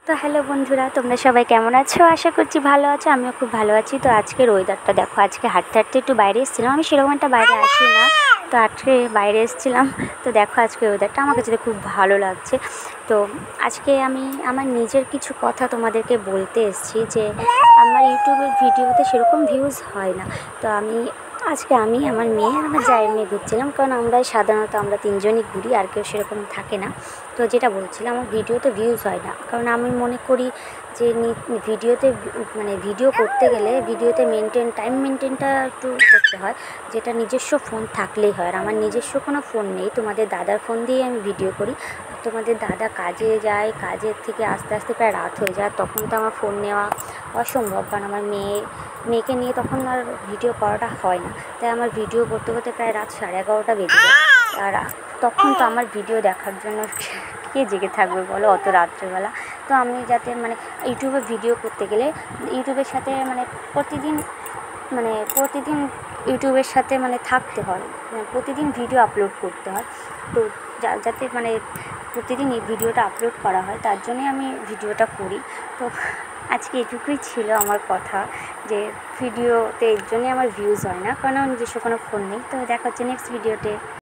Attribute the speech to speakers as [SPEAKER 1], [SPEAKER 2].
[SPEAKER 1] তো হ্যালো বন্ধুরা, তোমরা সবাই কেমন আছো? আশা করছি ভালো আছো। আমিও খুব ভালো আছি। তো আজকের ওয়েদারটা দেখো, আজকে হাঁটতে হাঁটতে একটু বাইরে এসেছিলাম। আমি সেরকম একটা বাইরে আসি না, তো আজকে বাইরে এসেছিলাম। তো দেখো আজকে ওয়েদারটা আমার কাছে খুব ভালো লাগছে। তো আজকে আমি আমার নিজের কিছু কথা তোমাদেরকে বলতে এসেছি যে আমার ইউটিউবের ভিডিওতে সেরকম ভিউজ হয় না। তো আজকে আমি আমার মেয়ে আর আমার জায়ের মেয়ে ঘুরছিলাম, কারণ সাধারণত আমরা তিনজনই ঘুরি, আর কেউ সেরকম থাকে না। তো যেটা বলছিলাম, আমার ভিডিওতে ভিউজ হয় না, কারণ আমি মনে করি যে ভিডিওতে ভিডিও করতে গেলে ভিডিওতে টাইম মেনটেনটা একটু করতে হয়, যেটা নিজস্ব ফোন থাকলেই হয়। আর আমার নিজস্ব কোনো ফোন নেই, তোমাদের দাদার ফোন দিয়েই আমি ভিডিও করি। তোমাদের দাদা কাজে যায়, কাজের থেকে আস্তে আস্তে প্রায় রাত হয়ে যায়, তখন তো আমার ফোন নেওয়া অসম্ভব, কারণ আমার মেয়েকে নিয়ে তখন আর ভিডিও করাটা হয় না। তাই আমার ভিডিও করতে করতে প্রায় রাত 11:30 বেজে যায়। আর তখন তো আমার ভিডিও দেখার জন্য কে জেগে থাকবে বলো অত রাত্রেবেলা? তো আমি যাতে ইউটিউবে ভিডিও করতে গেলে ইউটিউবের সাথে প্রতিদিন প্রতিদিন ইউটিউবের সাথে থাকতে হয়, প্রতিদিন ভিডিও আপলোড করতে হয়। তো যাতে প্রতিদিন এই ভিডিওটা আপলোড করা হয়, তার জন্যই আমি ভিডিওটা করি। তো আজকে এটুকুই ছিল আমার কথা, যে ভিডিওতে এর জন্যই আমার ভিউজ হয় না, কারণ আমার নিজস্ব কোনো ফোন নেই। তো দেখা হচ্ছে নেক্সট ভিডিওতে।